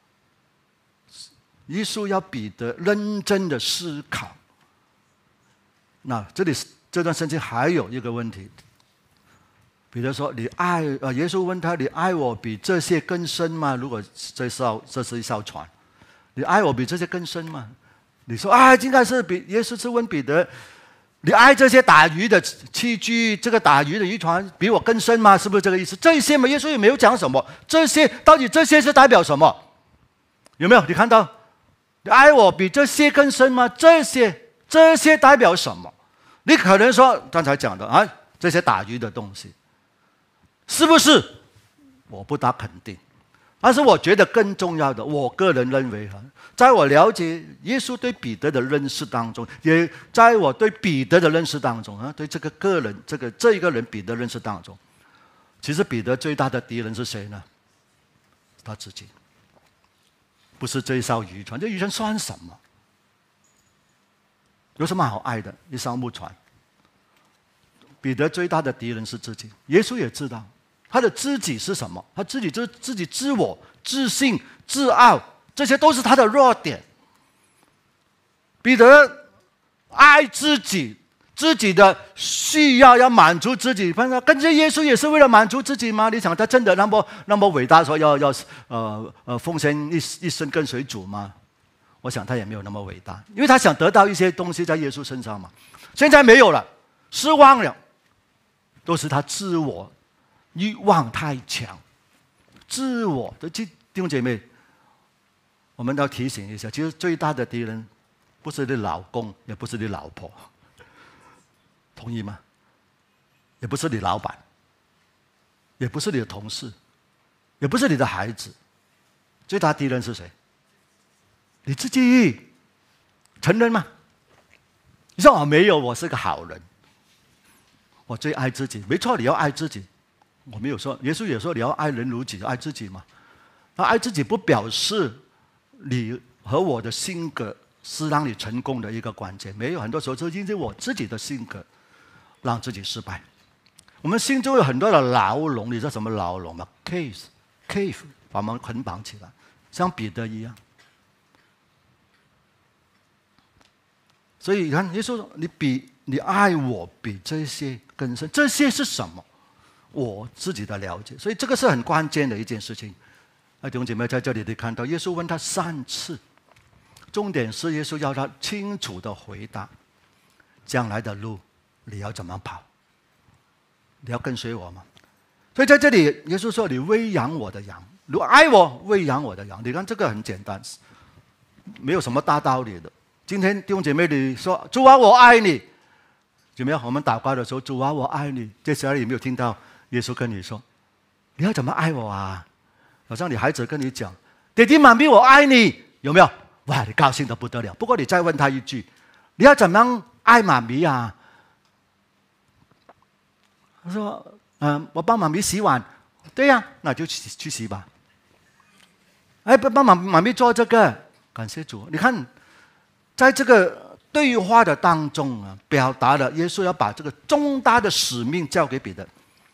耶稣要彼得认真的思考。那这段圣经还有一个问题，彼得说：“耶稣问他，你爱我比这些更深吗？如果这是一艘船，你爱我比这些更深吗？”你说应该是耶稣是问彼得。你爱这些打鱼的器具，这个打鱼的渔船比我更深吗？是不是这个意思？这些嘛，耶稣也没有讲什么。到底这些是代表什么？有没有？你看到？你爱我比这些更深吗？这些代表什么？你可能说刚才讲的这些打鱼的东西，是不是？我不大肯定。但是我觉得更重要的，我个人认为在我了解耶稣对彼得的认识当中，也在我对彼得的认识当中对这一个人彼得认识当中，其实彼得最大的敌人是谁呢？他自己，不是这一艘渔船。这渔船算什么？有什么好爱的？一艘木船。彼得最大的敌人是自己，耶稣也知道。他的自己是什么？他自己就是自己自我、自信、自傲，这些都是他的弱点。彼得爱自己，自己的需要满足自己。跟着耶稣也是为了满足自己吗？你想他真的那么伟大，说要奉献一生跟随主吗？我想他也没有那么伟大，因为他想得到一些东西在耶稣身上嘛。现在没有了，失望了，都是他自我欲望太强，自我的弟兄姐妹，我们要提醒一下，其实最大的敌人不是你老公，也不是你老婆，同意吗？也不是你老板，也不是你的同事，也不是你的孩子，最大敌人是谁？你自己承认吗？你说没有，我是个好人，我最爱自己。没错，你要爱自己。我没有说，耶稣也说你要爱人如己，爱自己嘛。那爱自己不表示你和我的性格是让你成功的一个关键，没有，很多时候就因为我自己的性格让自己失败。我们心中有很多的牢笼，你知道什么牢笼吗 ？cave 把我们捆绑起来，像彼得一样。所以你看，耶稣说你爱我比这些更深，这些是什么？我自己的了解，所以这个是很关键的一件事情。弟兄姐妹在这里你看到，耶稣问他3次，重点是耶稣要他清楚的回答：将来的路你要怎么跑？你要跟随我吗？所以在这里，耶稣说：“你喂养我的羊，如果爱我，喂养我的羊。”你看这个很简单，没有什么大道理的。今天弟兄姐妹，你说主啊，我爱你，有没有？我们祷告的时候，主啊，我爱你。这时候有没有听到耶稣跟你说：“你要怎么爱我啊？”好像你孩子跟你讲：“爹地妈咪，我爱你。”有没有？哇，你高兴得不得了。不过你再问他一句：“你要怎么样爱妈咪啊？”他说：“我帮妈咪洗碗。”对呀，那就去洗吧。 哎，帮忙妈咪做这个，感谢主。你看，在这个对话的当中啊，表达了耶稣要把这个重大的使命交给彼得，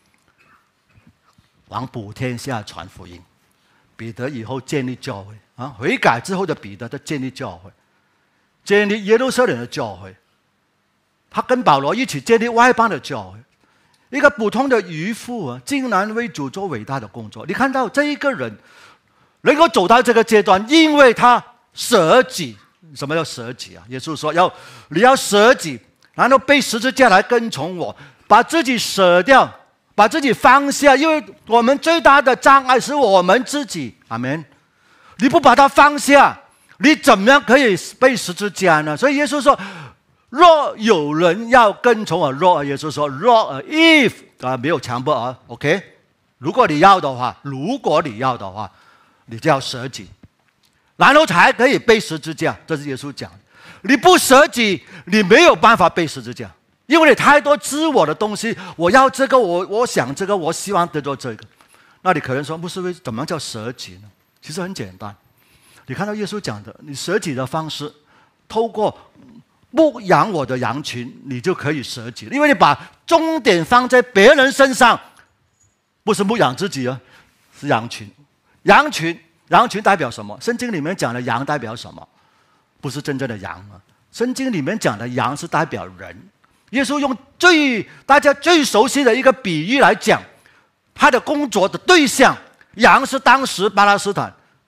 往普天下传福音。彼得以后建立教会啊，悔改之后的彼得他建立教会，建立耶路撒冷的教会。他跟保罗一起建立外邦的教会。一个普通的渔夫啊，竟然为主做伟大的工作。你看到这一个人能够走到这个阶段，因为他舍己。什么叫舍己啊？耶稣说你要舍己，然后背十字架来跟从我，把自己舍掉，把自己放下，因为我们最大的障碍是我们自己。阿们。你不把它放下，你怎么样可以背十字架呢？所以耶稣说，若有人要跟从我，耶稣说if 没有强迫啊 ，OK？ 如果你要的话，你就要舍己，然后才可以背十字架。这是耶稣讲的。你不舍己，你没有办法背十字架，因为你太多自我的东西。我要这个，我想这个，我希望得到这个。那你可能说，不是怎么叫舍己呢？其实很简单。你看到耶稣讲的，你舍己的方式，透过牧养我的羊群，你就可以舍己，因为你把重点放在别人身上，不是牧养自己啊，是羊群。羊群代表什么？圣经里面讲的羊代表什么？不是真正的羊啊。圣经里面讲的羊是代表人。耶稣用大家最熟悉的一个比喻来讲他的工作的对象，羊是当时巴勒斯坦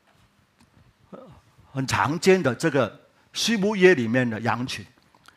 很常见的这个畜牧业里面的羊群。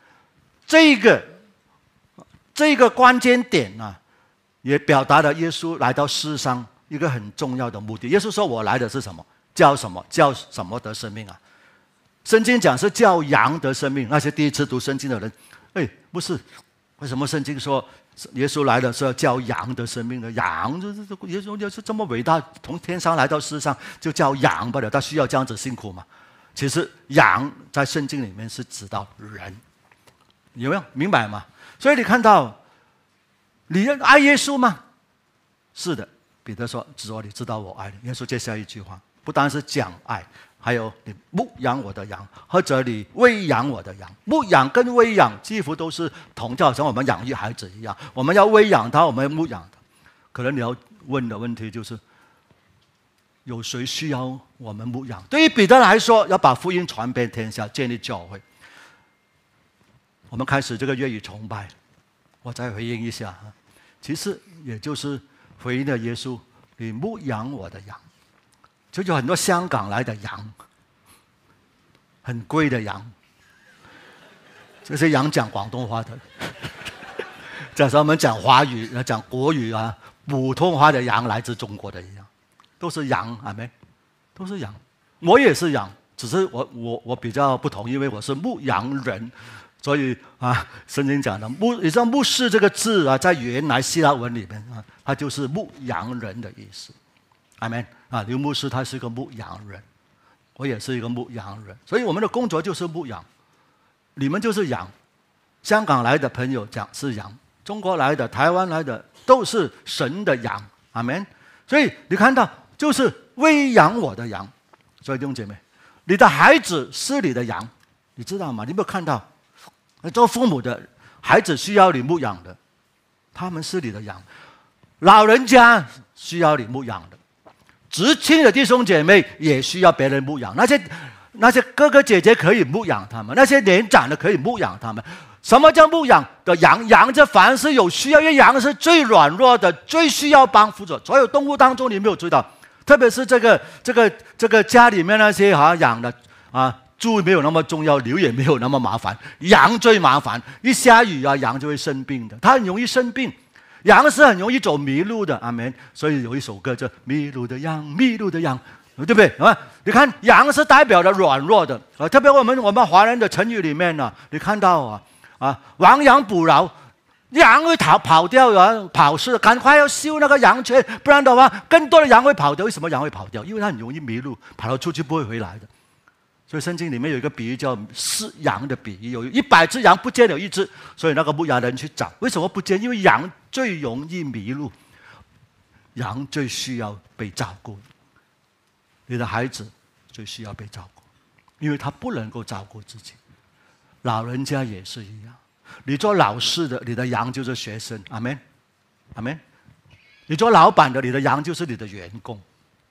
这个关键点啊，也表达了耶稣来到世上一个很重要的目的。耶稣说：“我来的是什么？叫什么？叫什么得生命啊？”圣经讲是叫羊得生命。那些第一次读圣经的人，不是，为什么圣经说耶稣来的是要叫羊得生命的？羊就是耶稣这么伟大，从天上来到世上就叫羊罢了，他需要这样子辛苦吗？其实羊在圣经里面是指到人。有没有明白吗？所以你看到，你爱耶稣吗？是的，彼得说：“只说你知道我爱你。”耶稣接下一句话，不单是讲爱，还有你牧养我的羊，或者你喂养我的羊。牧养跟喂养几乎都是同，就好像我们养育孩子一样，我们要喂养他，我们要牧养他。可能你要问的问题就是，有谁需要我们牧养？对于彼得来说，要把福音传遍天下，建立教会。我们开始这个粤语崇拜，我再回应一下，其实也就是回应了耶稣：“你牧养我的羊。”就有很多香港来的羊，很贵的羊，这些羊讲广东话的，假设我们讲华语、讲国语啊，普通话的羊来自中国的一样，都是羊，阿们，都是羊。我也是羊，只是我比较不同，因为我是牧羊人。所以圣经讲的你知道牧师这个字啊，在原来希腊文里面啊，它就是牧羊人的意思。阿们刘牧师他是一个牧羊人，我也是一个牧羊人，所以我们的工作就是牧羊。你们就是羊，香港来的朋友讲是羊，中国来的、台湾来的都是神的羊。阿们。所以你看到，就是喂养我的羊。所以弟兄姐妹，你的孩子是你的羊，你知道吗？你有没有看到？做父母的孩子需要你牧养的，他们是你的羊。老人家需要你牧养的，直亲的弟兄姐妹也需要别人牧养。那些哥哥姐姐可以牧养他们，那些年长的可以牧养他们。什么叫牧养的羊？羊这凡是有需要，因为羊是最软弱的，最需要帮扶的。所有动物当中，你没有注意到，特别是这个家里面那些养的猪没有那么重要，牛也没有那么麻烦，羊最麻烦。一下雨羊就会生病的，它很容易生病。羊是很容易走迷路的，阿们。所以有一首歌叫《迷路的羊，迷路的羊》，对不对？你看羊是代表的软弱的，特别我们华人的成语里面呢，你看到亡羊补牢，羊会跑掉跑失，赶快要修那个羊圈，不然的话更多的羊会跑掉。为什么羊会跑掉？因为它很容易迷路，跑了出去不会回来的。所以圣经里面有一个比喻叫失羊的比喻，有100只羊不见了一只，所以那个牧羊人去找，为什么不见？因为羊最容易迷路，羊最需要被照顾。你的孩子最需要被照顾，因为他不能够照顾自己。老人家也是一样，你做老师的，你的羊就是学生，阿们，阿们。你做老板的，你的羊就是你的员工。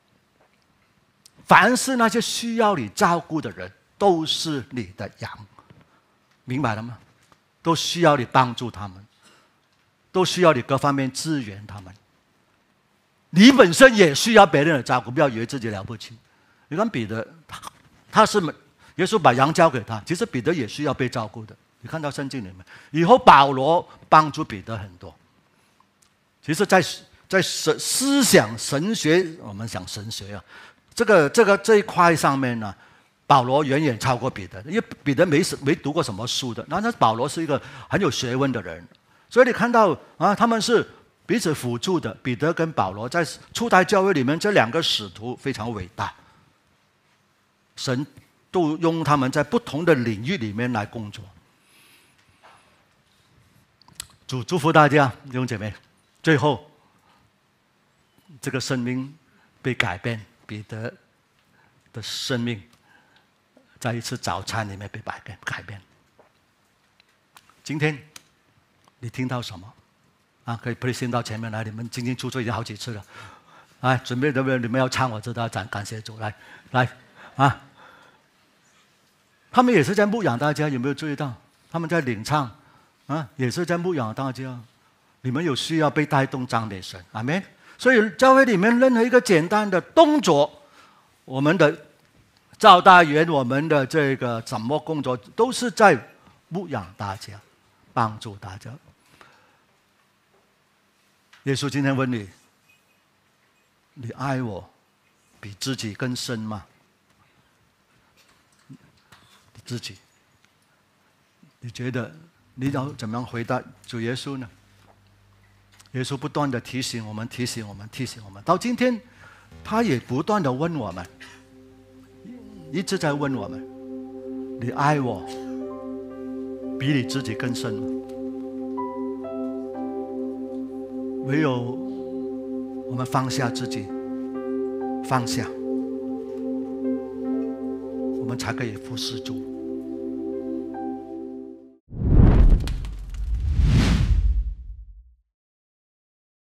凡是那些需要你照顾的人，都是你的羊，明白了吗？都需要你帮助他们，都需要你各方面支援他们。你本身也需要别人的照顾，不要以为自己了不起。你看彼得，他是耶稣把羊交给他，其实彼得也需要被照顾的。你看到圣经里面，以后保罗帮助彼得很多。其实在思想神学，我们讲神学啊，这一块上面呢，保罗远远超过彼得，因为彼得没读过什么书的，那保罗是一个很有学问的人，所以你看到啊，他们是彼此辅助的。彼得跟保罗在初代教会里面，这两个使徒非常伟大，神都用他们在不同的领域里面来工作。主祝福大家，弟兄姐妹。最后，这个生命被改变，彼得的生命在一次早餐里面被改变。今天你听到什么？啊，可以 please 先到前面来，你们进进出出已经好几次了。来，准备你们要唱，我知道，感谢主，来啊！他们也是在牧养大家，有没有注意到？他们在领唱啊，也是在牧养大家。你们有需要被带动赞美神，阿们。所以教会里面任何一个简单的动作，我们的招待员，我们的这个怎么工作，都是在牧养大家，帮助大家。耶稣今天问你：你爱我比自己更深吗？你自己，你觉得你要怎么样回答主耶稣呢？耶稣不断的提醒我们，到今天他也不断的问我们，一直在问我们：你爱我比你自己更深吗？唯有我们放下自己，放下，我们才可以服侍主。